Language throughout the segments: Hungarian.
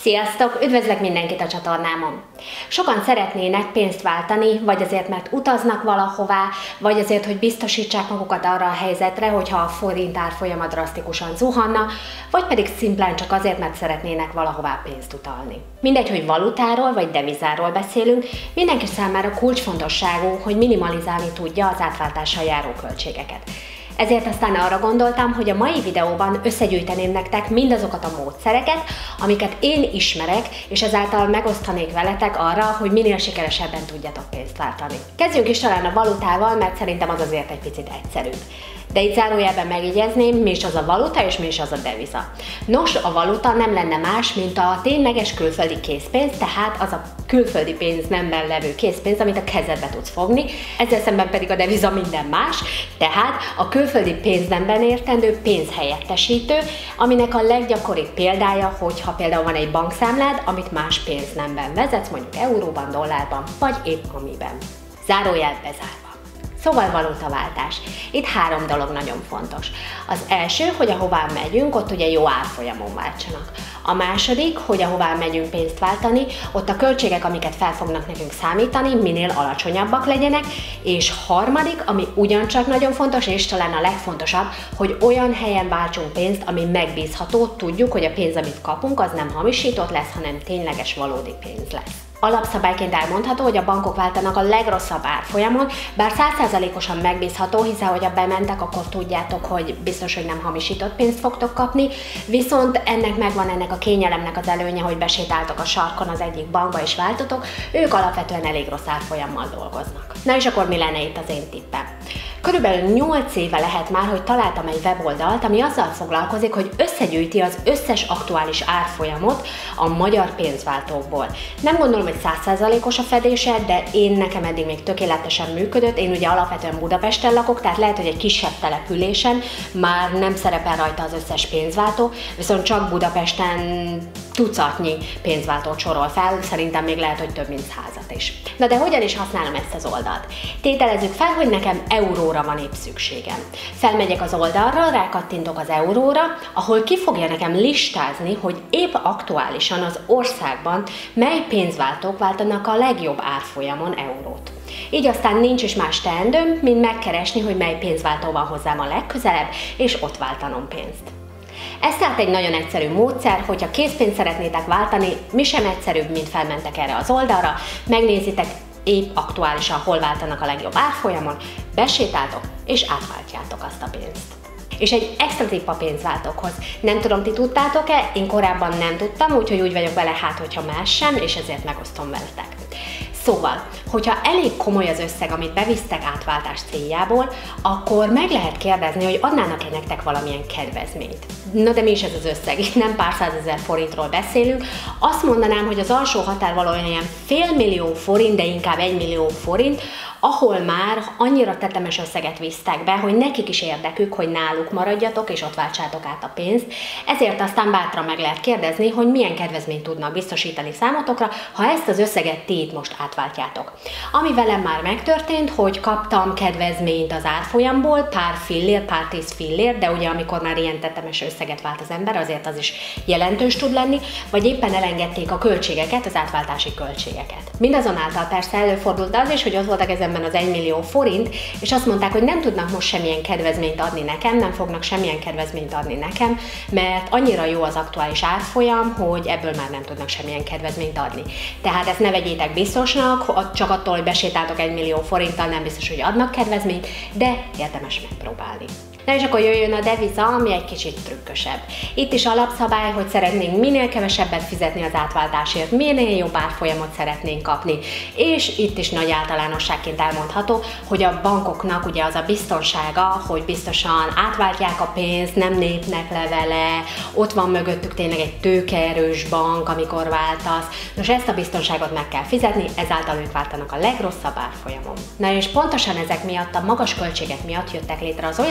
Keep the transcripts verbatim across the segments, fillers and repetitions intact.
Sziasztok! Üdvözlök mindenkit a csatornámon! Sokan szeretnének pénzt váltani, vagy azért, mert utaznak valahová, vagy azért, hogy biztosítsák magukat arra a helyzetre, hogyha a forint árfolyama drasztikusan zuhanna, vagy pedig szimplán csak azért, mert szeretnének valahová pénzt utalni. Mindegy, hogy valutáról vagy devizáról beszélünk, mindenki számára kulcsfontosságú, hogy minimalizálni tudja az átváltással járó költségeket. Ezért aztán arra gondoltam, hogy a mai videóban összegyűjteném nektek mindazokat a módszereket, amiket én ismerek, és ezáltal megosztanék veletek arra, hogy minél sikeresebben tudjatok pénzt váltani. Kezdjünk is talán a valutával, mert szerintem az azért egy picit egyszerűbb. De itt zárójelben megjegyezném, mi is az a valuta és mi is az a deviza. Nos, a valuta nem lenne más, mint a tényleges külföldi készpénz, tehát az a külföldi pénz nemben levő készpénz, amit a kezedbe tudsz fogni, ezzel szemben pedig a deviza minden más, tehát a külföldi pénznemben értendő pénzhelyettesítő, aminek a leggyakoribb példája, hogyha például van egy bankszámlád, amit más pénznemben vezetsz, mondjuk euróban, dollárban, vagy épp amiben. Zárójel bezárva. Szóval valutaváltás. Itt három dolog nagyon fontos. Az első, hogy ahová megyünk, ott ugye jó árfolyamon váltsanak. A második, hogy ahová megyünk pénzt váltani, ott a költségek, amiket fel fognak nekünk számítani, minél alacsonyabbak legyenek, és harmadik, ami ugyancsak nagyon fontos, és talán a legfontosabb, hogy olyan helyen váltsunk pénzt, ami megbízható, tudjuk, hogy a pénz, amit kapunk, az nem hamisított lesz, hanem tényleges, valódi pénz lesz. Alapszabályként elmondható, hogy a bankok váltanak a legrosszabb árfolyamon, bár száz százalékosan megbízható, hiszen hogyha bementek, akkor tudjátok, hogy biztos, hogy nem hamisított pénzt fogtok kapni, viszont ennek megvan ennek a kényelemnek az előnye, hogy besétáltok a sarkon az egyik bankba és váltotok, ők alapvetően elég rossz árfolyammal dolgoznak. Na és akkor mi lenne itt az én tippem? Körülbelül nyolc éve lehet már, hogy találtam egy weboldalt, ami azzal foglalkozik, hogy összegyűjti az összes aktuális árfolyamot a magyar pénzváltókból. Nem gondolom, hogy száz százalékos a fedése, de én nekem eddig még tökéletesen működött. Én ugye alapvetően Budapesten lakok, tehát lehet, hogy egy kisebb településen már nem szerepel rajta az összes pénzváltó, viszont csak Budapesten tucatnyi pénzváltót sorol fel, szerintem még lehet, hogy több mint százat is. Na de hogyan is használom ezt az oldalt? Tételezzük fel, hogy nekem euróra van épp szükségem. Felmegyek az oldalra, rákattintok az euróra, ahol ki fogja nekem listázni, hogy épp aktuálisan az országban mely pénzváltók váltanak a legjobb árfolyamon eurót. Így aztán nincs is más teendőm, mint megkeresni, hogy mely pénzváltó van hozzám a legközelebb, és ott váltanom pénzt. Ez tehát egy nagyon egyszerű módszer, hogyha készpénzt szeretnétek váltani, mi sem egyszerűbb, mint felmentek erre az oldalra, megnézitek épp aktuálisan hol váltanak a legjobb árfolyamon, besétáltok és átváltjátok azt a pénzt. És egy extra tipp a pénzváltókhoz. Nem tudom, ti tudtátok-e? Én korábban nem tudtam, úgyhogy úgy vagyok vele, hát hogyha más sem, és ezért megosztom veletek. Szóval, hogyha elég komoly az összeg, amit bevisztek átváltás céljából, akkor meg lehet kérdezni, hogy adnának-e nektek valamilyen kedvezményt. Na de mi is ez az összeg? Itt nem pár százezer forintról beszélünk. Azt mondanám, hogy az alsó határ valójában ilyen félmillió forint, de inkább egy millió forint, ahol már annyira tetemes összeget visztek be, hogy nekik is érdekük, hogy náluk maradjatok, és ott váltsátok át a pénzt. Ezért aztán bátran meg lehet kérdezni, hogy milyen kedvezményt tudnak biztosítani számotokra, ha ezt az összeget ti itt most átváltjátok. Ami velem már megtörtént, hogy kaptam kedvezményt az árfolyamból, pár fillér, pár tíz fillér, de ugye amikor már ilyen tetemes összeget vált az ember, azért az is jelentős tud lenni, vagy éppen elengedték a költségeket, az átváltási költségeket. Mindazonáltal persze előfordult az is, hogy az volt a kezemben az egy millió forint, és azt mondták, hogy nem tudnak most semmilyen kedvezményt adni nekem, nem fognak semmilyen kedvezményt adni nekem, mert annyira jó az aktuális árfolyam, hogy ebből már nem tudnak semmilyen kedvezményt adni. Tehát ezt ne vegyétek biztosnak, csak attól, hogy besétáltok egy millió forinttal, nem biztos, hogy adnak kedvezményt, de érdemes megpróbálni. Na és akkor jöjjön a deviza, ami egy kicsit trükkösebb. Itt is alapszabály, hogy szeretnénk minél kevesebbet fizetni az átváltásért, minél jobb árfolyamot szeretnénk kapni. És itt is nagy általánosságként elmondható, hogy a bankoknak ugye az a biztonsága, hogy biztosan átváltják a pénzt, nem lépnek le vele, ott van mögöttük tényleg egy tőkeerős bank, amikor váltasz. Nos, ezt a biztonságot meg kell fizetni, ezáltal ők váltanak a legrosszabb árfolyamon. Na és pontosan ezek miatt, a magas költségek miatt jöttek létre az olyan cégek,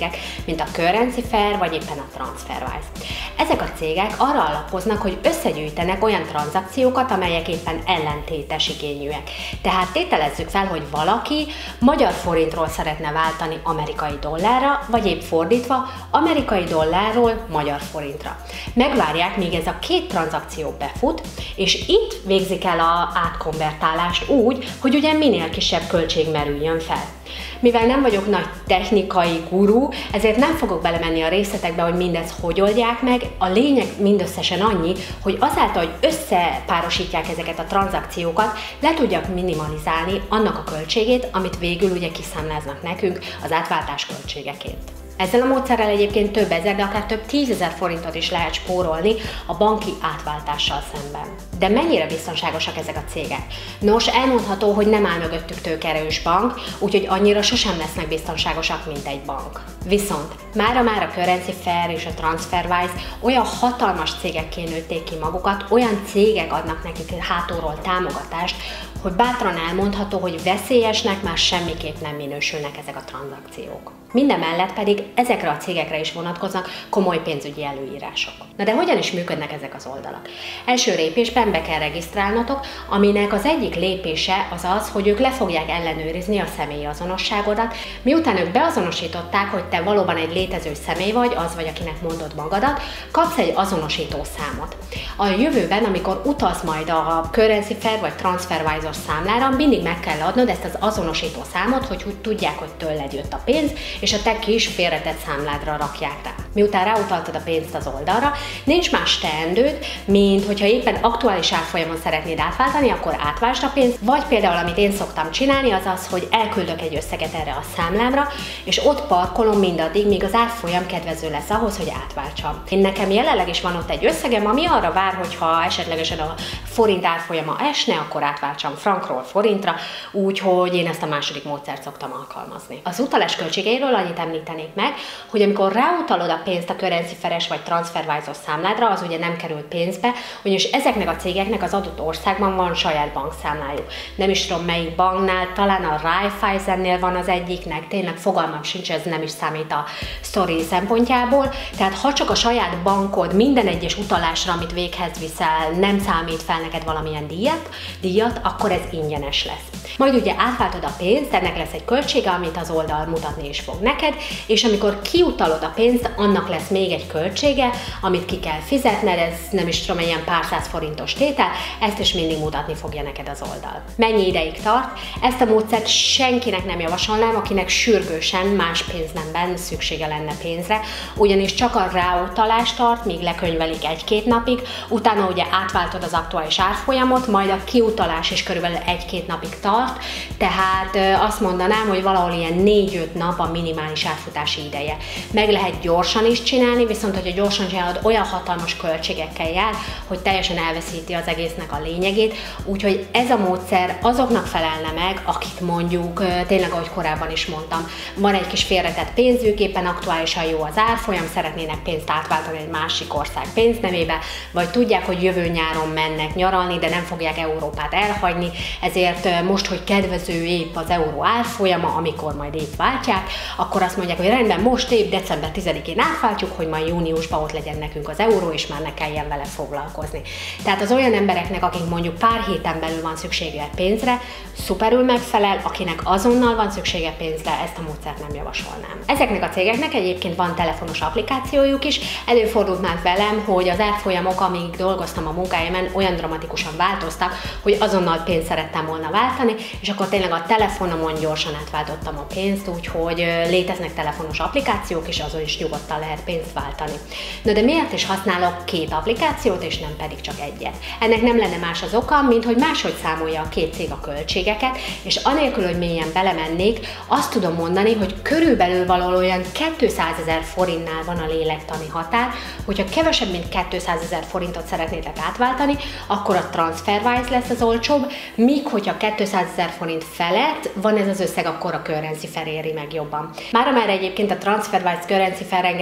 cégek, mint a Currency Fair vagy éppen a TransferWise. Ezek a cégek arra alapoznak, hogy összegyűjtenek olyan tranzakciókat, amelyek éppen ellentétes igényűek. Tehát tételezzük fel, hogy valaki magyar forintról szeretne váltani amerikai dollárra, vagy épp fordítva, amerikai dollárról magyar forintra. Megvárják, míg ez a két tranzakció befut, és itt végzik el az átkonvertálást úgy, hogy ugye minél kisebb költség merüljön fel. Mivel nem vagyok nagy technikai guru, ezért nem fogok belemenni a részletekbe, hogy mindez hogy oldják meg. A lényeg mindösszesen annyi, hogy azáltal, hogy összepárosítják ezeket a tranzakciókat, le tudják minimalizálni annak a költségét, amit végül ugye kiszámláznak nekünk az átváltás költségeként. Ezzel a módszerrel egyébként több ezer, de akár több tízezer forintot is lehet spórolni a banki átváltással szemben. De mennyire biztonságosak ezek a cégek? Nos, elmondható, hogy nem áll mögöttük tőkeerős bank, úgyhogy annyira sosem lesznek biztonságosak, mint egy bank. Viszont mára már a Currency Fair és a TransferWise olyan hatalmas cégekké nőtték ki magukat, olyan cégek adnak nekik hátulról támogatást, hogy bátran elmondható, hogy veszélyesnek már semmiképp nem minősülnek ezek a tranzakciók. Mindemellett pedig ezekre a cégekre is vonatkoznak komoly pénzügyi előírások. Na de hogyan is működnek ezek az oldalak? Első lépésben be kell regisztrálnotok, aminek az egyik lépése az az, hogy ők le fogják ellenőrizni a személyi azonosságodat. Miután ők beazonosították, hogy te valóban egy létező személy vagy, az vagy, akinek mondod magadat, kapsz egy azonosító számot. A jövőben, amikor utaz majd a Currency Fair vagy TransferWise-os számlára, mindig meg kell adnod ezt az azonosító számot, hogy úgy tudják, hogy tőled jött a pénz, és a te kis félretett számládra rakják rá. Miután ráutaltad a pénzt az oldalra, nincs más teendőd, mint hogyha éppen aktuális árfolyamon szeretnéd átváltani, akkor átváltsd a pénzt, vagy például, amit én szoktam csinálni, az az, hogy elküldök egy összeget erre a számlámra, és ott parkolom mindaddig, míg az árfolyam kedvező lesz ahhoz, hogy átváltsam. Én nekem jelenleg is van ott egy összegem, ami arra vár, hogy ha esetlegesen a forint árfolyama esne, akkor átváltsam frankról forintra, úgyhogy én ezt a második módszert szoktam alkalmazni. Az utalás költségeiről annyit említenék meg, hogy amikor ráutalod a pénzt a Currency Fair-es vagy TransferWise-os számládra, az ugye nem kerül pénzbe, ugyanis ezeknek a cégeknek az adott országban van saját bankszámlájuk. Nem is tudom melyik banknál, talán a Raiffeisennél van az egyiknek, tényleg fogalmam sincs, ez nem is számít a sztori szempontjából. Tehát ha csak a saját bankod minden egyes utalásra, amit véghez viszel, nem számít fel neked valamilyen díjat, díjat, akkor ez ingyenes lesz. Majd ugye átváltod a pénzt, ennek lesz egy költsége, amit az oldal mutatni is fog neked, és amikor kiutalod a pénzt, annak lesz még egy költsége, amit ki kell fizetned, ez nem is tudom, ilyen pár száz forintos tétel, ezt is mindig mutatni fogja neked az oldal. Mennyi ideig tart? Ezt a módszert senkinek nem javasolnám, akinek sürgősen más pénznemben szüksége lenne pénzre, ugyanis csak a ráutalás tart, míg lekönyvelik egy-két napig, utána ugye átváltod az aktuális árfolyamot, majd a kiutalás is körülbelül egy-két napig tart, tehát azt mondanám, hogy valahol ilyen négy-öt nap a minimális átfutási ideje. Meg lehet gyorsan is csinálni, viszont hogyha gyorsan csinálod, olyan hatalmas költségekkel jár, hogy teljesen elveszíti az egésznek a lényegét, úgyhogy ez a módszer azoknak felelne meg, akik mondjuk, tényleg ahogy korábban is mondtam, van egy kis félretett pénzük, éppen aktuálisan jó az árfolyam, szeretnének pénzt átváltani egy másik ország pénznemébe, vagy tudják, hogy jövő nyáron mennek nyaralni, de nem fogják Európát elhagyni, ezért most, hogy kedvező épp az euró árfolyama, amikor majd épp váltják, akkor azt mondják, hogy rendben, most épp december tizedikén átváltjuk, hogy majd júniusban ott legyen nekünk az euró, és már ne kelljen vele foglalkozni. Tehát az olyan embereknek, akik mondjuk pár héten belül van szüksége pénzre, szuperül megfelel, akinek azonnal van szüksége pénzre, ezt a módszert nem javasolnám. Ezeknek a cégeknek egyébként van telefonos applikációjuk is, előfordult már velem, hogy az árfolyamok, amíg dolgoztam a munkájában, olyan dramatikusan változtak, hogy azonnal pénzt szerettem volna váltani, és akkor tényleg a telefonomon gyorsan átváltottam a pénzt, úgyhogy léteznek telefonos applikációk, és azon is nyugodtan lehet pénzt váltani. Na de miért is használok két applikációt, és nem pedig csak egyet? Ennek nem lenne más az oka, mint hogy máshogy számolja a két cég a költségeket, és anélkül, hogy mélyen belemennék, azt tudom mondani, hogy körülbelül valahol olyan kétszázezer forintnál van a lélektani határ, hogyha kevesebb, mint kétszázezer forintot szeretnétek átváltani, akkor a TransferWise lesz az olcsóbb, míg hogyha kétszázezer forint felett van ez az összeg, akkor a Currency Fair éri meg jobban. Mára már egyébként a TransferWise Currency Fair rengeteg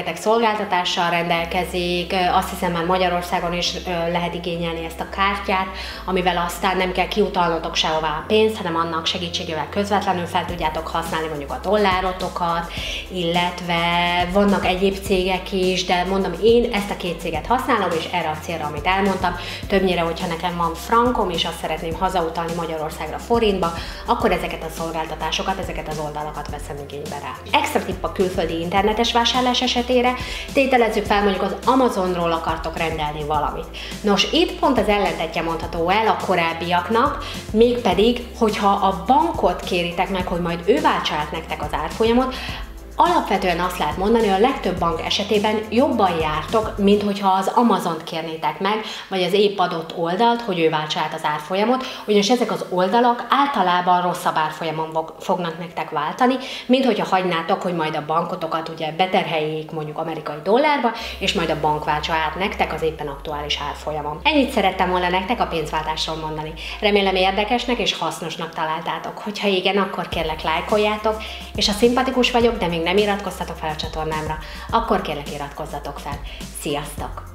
rengeteg szolgáltatással rendelkezik, azt hiszem már Magyarországon is lehet igényelni ezt a kártyát, amivel aztán nem kell kiutalnotok sehová a pénzt, hanem annak segítségével közvetlenül fel tudjátok használni mondjuk a dollárotokat, illetve vannak egyéb cégek is, de mondom, én ezt a két céget használom, és erre a célra, amit elmondtam, többnyire, hogyha nekem van frankom, és azt szeretném hazautalni Magyarországra forintba, akkor ezeket a szolgáltatásokat, ezeket az oldalakat veszem igénybe rá. Extra tipp a külföldi internetes vásárlás esetére, tételezzük fel, mondjuk az Amazonról akartok rendelni valamit. Nos, itt pont az ellentetje mondható el a korábbiaknak, mégpedig, hogyha a bankot kéritek meg, hogy majd ő váltsa át nektek az árfolyamot, alapvetően azt lehet mondani, hogy a legtöbb bank esetében jobban jártok, mint hogyha az Amazont kérnétek meg, vagy az épp adott oldalt, hogy ő váltsa át az árfolyamot, ugyanis ezek az oldalak általában rosszabb árfolyamon fognak nektek váltani, mint hogyha hagynátok, hogy majd a bankotokat ugye beterheljék mondjuk amerikai dollárba, és majd a bank váltsa át nektek az éppen aktuális árfolyamon. Ennyit szerettem volna nektek a pénzváltásról mondani. Remélem érdekesnek és hasznosnak találtátok. Hogyha igen, akkor kérlek lájkoljátok, és ha szimpatikus vagyok, de még nem iratkoztatok fel a csatornámra, akkor kérlek iratkozzatok fel. Sziasztok!